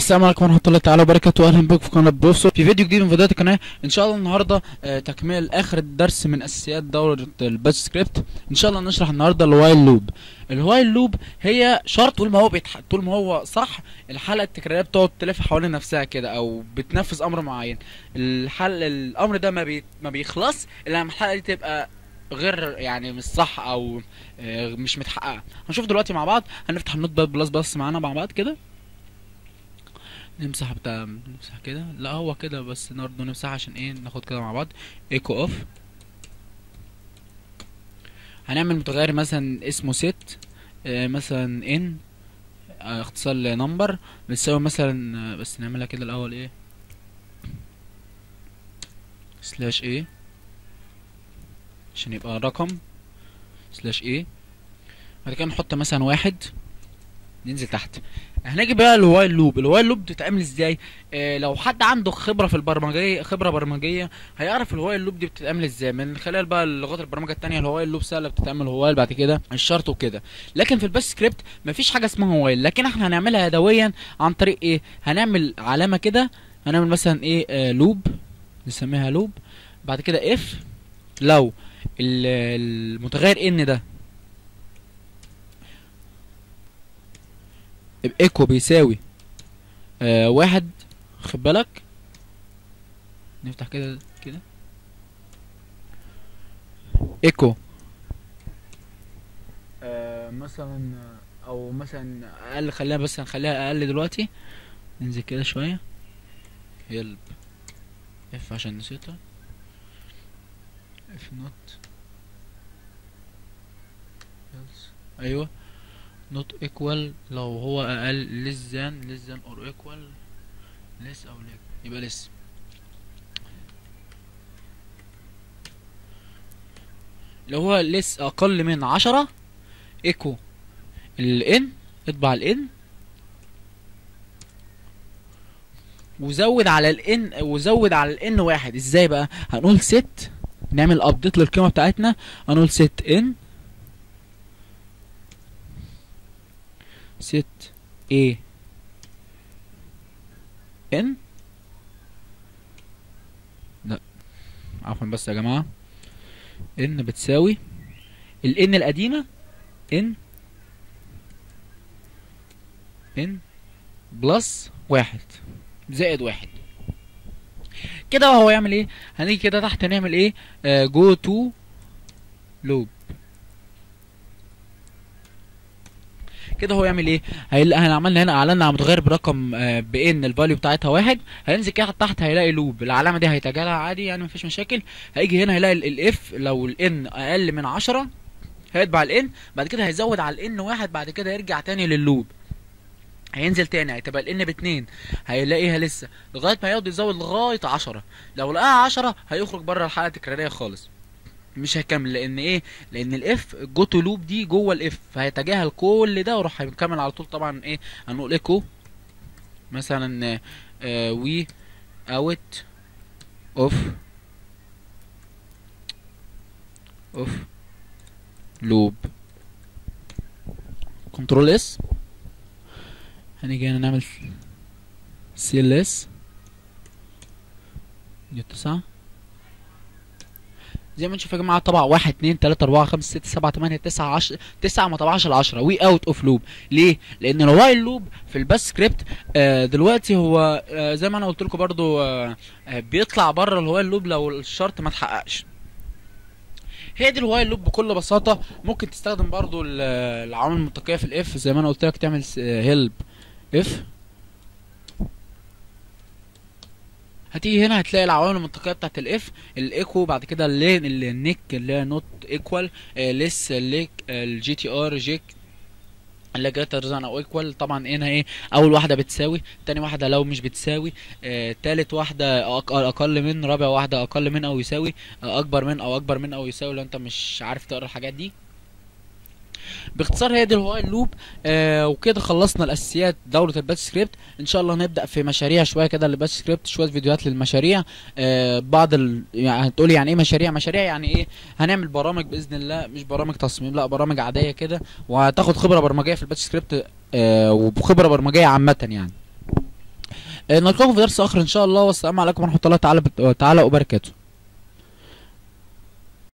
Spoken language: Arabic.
السلام عليكم ورحمه الله تعالى وبركاته. اهلا بكم في قناه بروفيسور في فيديو جديد من فيديوهات القناه. ان شاء الله النهارده تكمل اخر درس من اساسيات دوره الباتش سكريبت. ان شاء الله نشرح النهارده الوايل لوب. الوايل لوب هي شرط طول ما هو صح الحلقه التكراريه بتقعد تلف حوالين نفسها كده او بتنفذ امر معين. الامر ده ما بيخلص الا لما الحلقه دي تبقى غير يعني مش صح او مش متحققه. هنشوف دلوقتي مع بعض. هنفتح النوت باد بلس بس معانا مع بعض كده، نمسح كده، لا هو كده بس برضه نمسح عشان ايه ناخد كده مع بعض. ايكو اوف. هنعمل متغير مثلا اسمه ست، مثلا ان اختصار لنمبر بتساوي مثلا، بس نعملها كده الاول ايه سلاش ايه عشان يبقى رقم سلاش ايه. بعد كده نحط مثلا واحد، ننزل تحت. هنيجي بقى الوايل لوب. الوايل لوب بتتعمل ازاي؟ لو حد عنده خبره في البرمجيه، خبره برمجيه، هيعرف الوايل لوب دي بتتعمل ازاي من خلال بقى لغات البرمجه التانية. الوايل لوب سهله بتتعمل وايل بعد كده الشرط وكده، لكن في الباش سكريبت مفيش حاجه اسمها وايل، لكن احنا هنعملها يدويا عن طريق ايه؟ هنعمل علامه كده، هنعمل مثلا ايه لوب، نسميها لوب. بعد كده اف لو المتغير ان ده ايكو بيساوي واحد، خد بالك. نفتح كده ايكو مثلا، او مثلا اقل، خليها بس نخليها اقل دلوقتي. ننزل كده شويه، هيلب اف عشان نسيتها، اف نوت ايوه not equal لو هو اقل less than or equal less او less يبقى less. لو هو less اقل من 10 echo ال n، اطبع ال n وزود على ال n واحد. ازاي بقى؟ هنقول set، نعمل update للقيمه بتاعتنا، هنقول set n set a n، لا عفوا بس يا جماعه، n بتساوي ال n القديمه n بلس واحد زائد واحد كده. هو يعمل ايه؟ هنيجي كده تحت نعمل ايه جو تو لوب كده. هو يعمل ايه؟ عملنا هنا اعلنا على متغير برقم بان الفاليو بتاعتها واحد. هينزل كده تحت هيلاقي لوب، العلامه دي هيتجاهلها عادي يعني مفيش مشاكل. هيجي هنا هيلاقي الاف لو الان اقل من 10 هيتبع الان، بعد كده هيزود على الان واحد، بعد كده يرجع تاني لللوب. هينزل تاني هتبقى الان باتنين، هيلاقيها لسه لغايه ما يقعد يزود لغايه 10. لو لقاها 10 هيخرج بره الحلقه التكراريه خالص، مش هيكمل. لان ايه؟ لان الاف جو تو لوب دي جوه الاف، فهيتجاهل كل ده وراح هيكمل على طول. طبعا ايه هنقول ايكو مثلا وي اوت اوف لوب كنترول اس. هنيجي هنا نعمل سي ال اس دي 9 زي ما نشوف يا جماعه. طبعا 1 2 3 4 5 6 7 8 9 10، 9 ما طبعش ال 10. وي اوت اوف لوب ليه؟ لان الوايل لوب في الباش سكريبت دلوقتي هو زي ما انا قلت لكم برضو بيطلع بره الوايل لوب لو الشرط ما اتحققش. هي دي الوايل لوب بكل بساطه. ممكن تستخدم برضو العوامل المنطقيه في الاف زي ما انا قلت لك، تعمل هيلب اف. هتيجي هنا هتلاقي العوامل المنطقيه بتاعت الاف، الايكو، بعد كده اللين، النيك اللي هي نوت ايكوال، لس الليك، الجي تي ار جيك اللي جريتر ذان او ايكوال. طبعا هنا ايه؟ اول واحده بتساوي، تاني واحده لو مش بتساوي، تالت واحده اقل من، رابع واحده اقل من او يساوي، اكبر من او اكبر من او يساوي لو انت مش عارف تقرا الحاجات دي. باختصار هي دي الوايل لوب. وكده خلصنا الاساسيات دوره الباتش سكريبت. ان شاء الله نبدا في مشاريع شويه كده للباتش سكريبت، شويه فيديوهات للمشاريع. بعض يعني هتقولي يعني ايه مشاريع؟ مشاريع يعني ايه؟ هنعمل برامج باذن الله، مش برامج تصميم، لا برامج عاديه كده، وهتاخد خبره برمجيه في الباتش سكريبت وخبره برمجيه عامه يعني. نلقاكم في درس اخر ان شاء الله، والسلام عليكم ورحمه الله تعالى وبركاته.